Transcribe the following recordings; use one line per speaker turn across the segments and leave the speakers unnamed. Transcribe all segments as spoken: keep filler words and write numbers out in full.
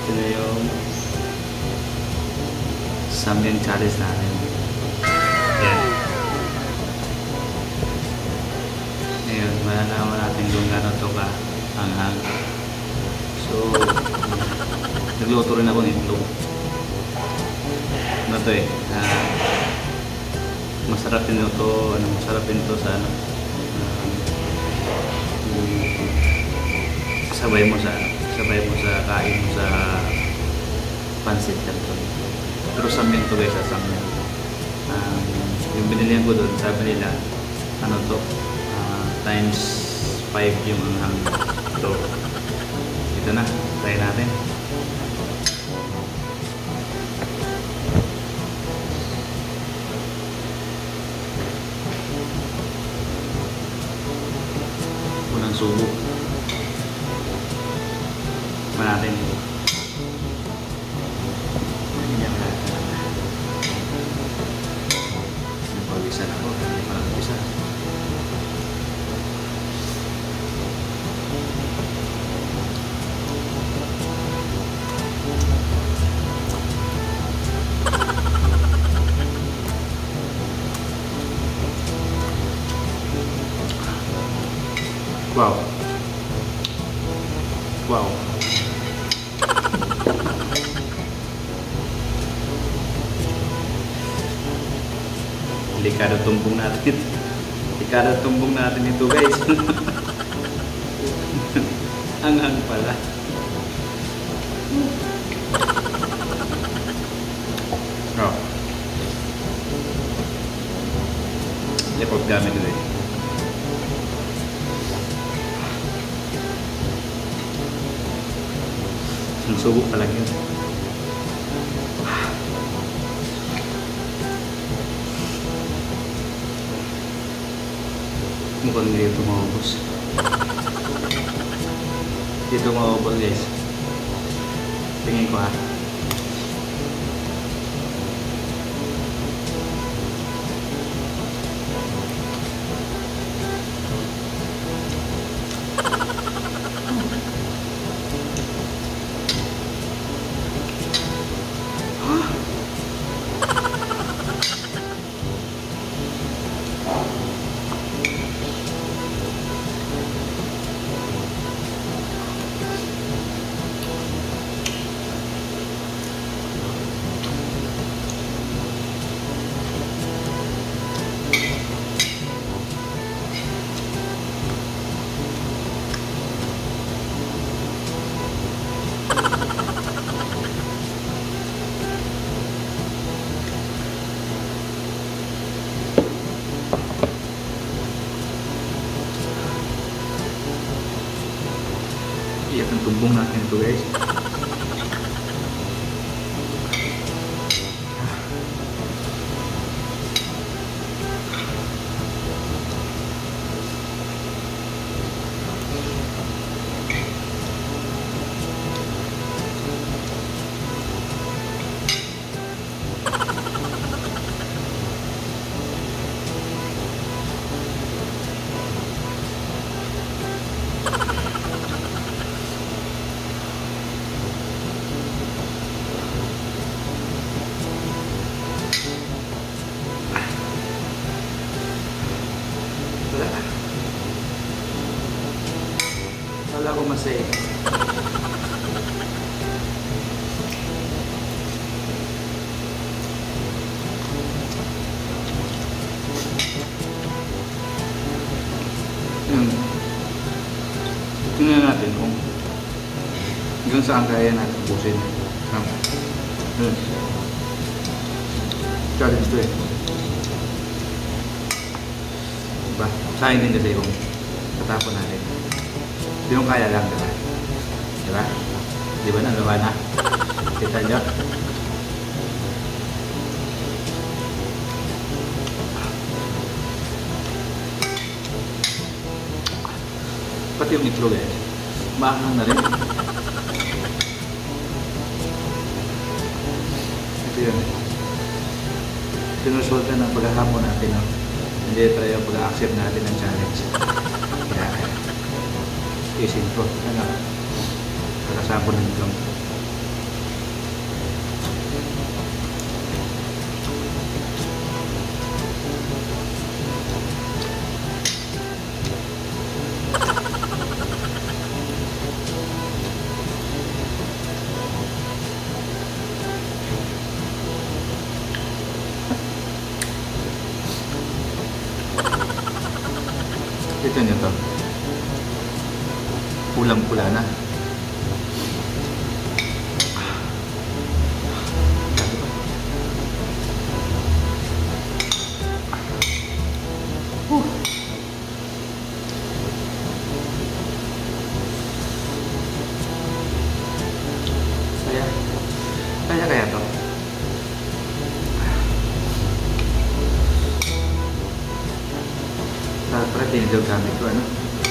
Ito na yung Samyang challenge natin. Yan. Ngayon, malalaman natin kung gano'n ito ka hanghang. So, nagluto rin ako ng itlog. Ano ito eh, uh, masarap din ito, ano, masarap din ito sa ano, um, sabay mo sa, sabay mo sa kain mo sa pansit canton. Pero samyang ito guys, samyang. Um, yung binilihan ko doon, sabi nila, ano to, uh, times five yung hanghang. So, ito na, try natin. Unang subo. Tikman natin. Napawisan ako, hindi pa lang bisa. Wow. Wow. Delikado tumbong natin. Delikado tumbong natin ito guys. Hanghang pala. Oh. Lepot gamit ito eh. Subok talaga yun. Mukhang dito maubos. Dito maubos guys. Tingin ko ha. Iyak ang tumbong natin ito guys. Wala ko masaya. Yun. Tingnan natin kung hanggang saan kaya natin ubusin. Yun. Challenge to eh. Diba? Sayang din kasi yung tatapon natin. Hindi yung kaya lang, diba? Diba? Diba na, gawa na? Kita nyo? Pati yung itlog eh. Maangang na rin. Ito yun. Sinusulta ng paghahapon natin, no? Hindi tayo pag-accept natin ng challenge. Kaya, isin ko. Ano? Pagkasapon ng itlog. Kita nyo to. Pulang-pula na. Uh. Saya, kaya kaya to. Para tinidor gamit ko, ano?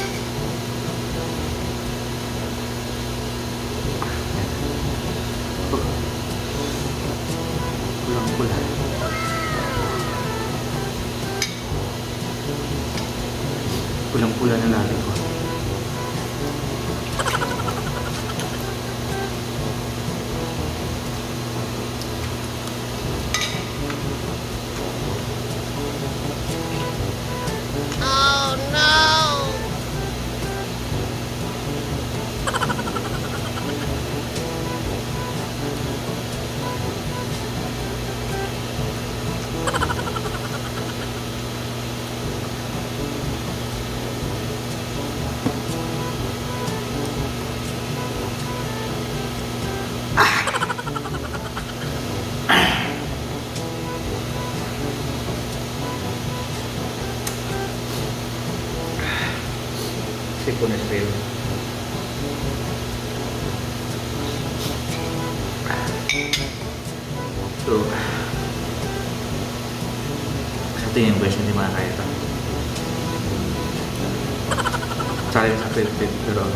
Pulang-pula. Pulang-pula na natin ko. Sipon na spell. So, sa tingin ko hindi makakaya ito. Challenge sa Philippine, pero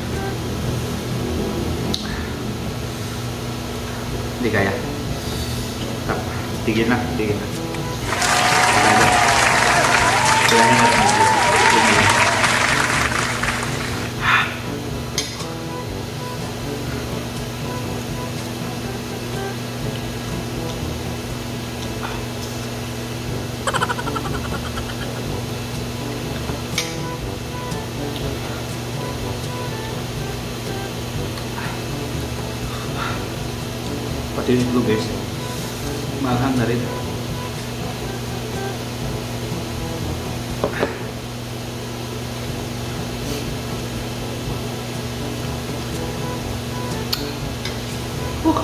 hindi kaya. Tap, tigil na, tigil na. Kaya na natin ito. Pati yung itlog guys, maghang na rin. Uh.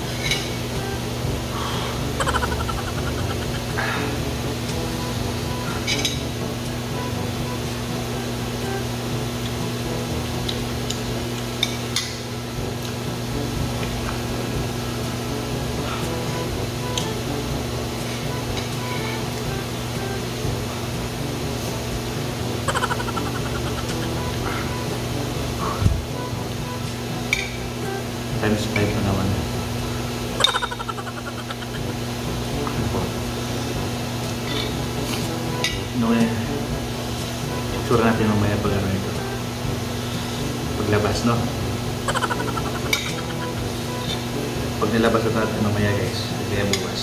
Times five na naman. No eh. Sure natin mamaya pag ano ito. Paglabas, no? Pag nilabas ito natin mamaya guys, kaya bukas.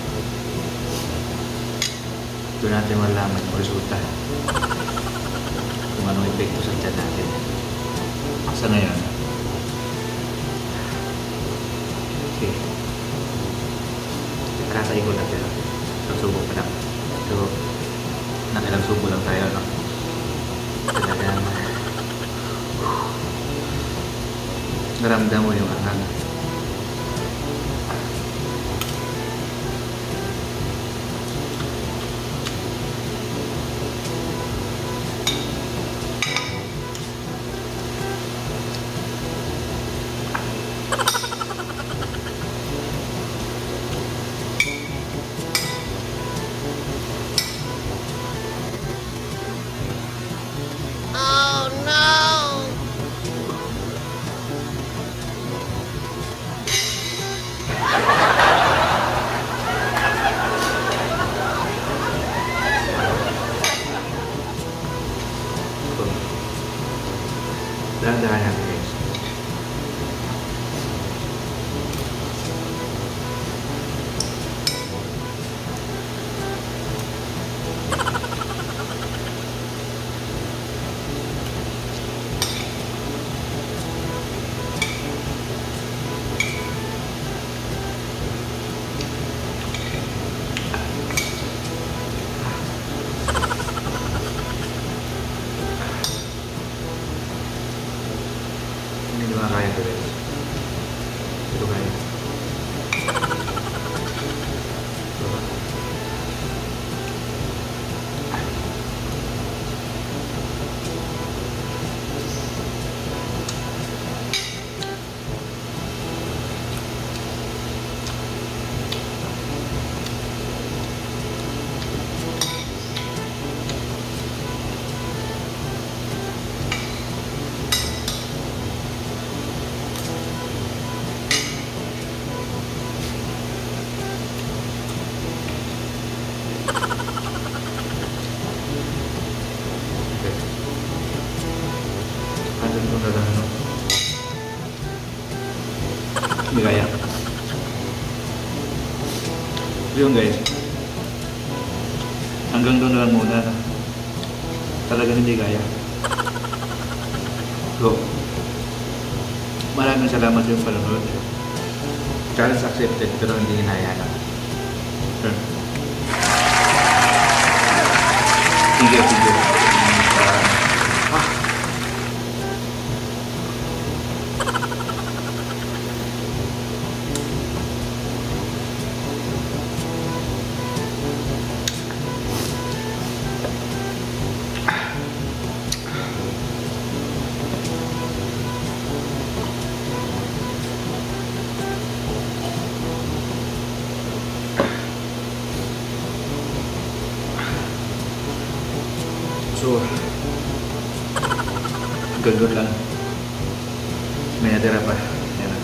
Doon natin malaman yung resulta. Kung anong epekto sa tiyan natin. Sa ngayon. Okay. Kakatay ko na pero nagsubo pa lang. So, nakilang subo lang tayo, no? Talagang naramdam mo yung anghang. Hindi kaya. Yun guys. Hanggang doon na lang muna. Talagang hindi kaya. So, maraming salamat sa iyong panonood. Challenge accepted pero hindi hinaya lang. Sure. Sige, sige. Uh, ah. So, gagawin lang. May natira pa. Yan.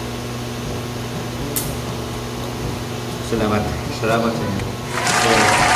Salamat. Salamat sa inyo. So,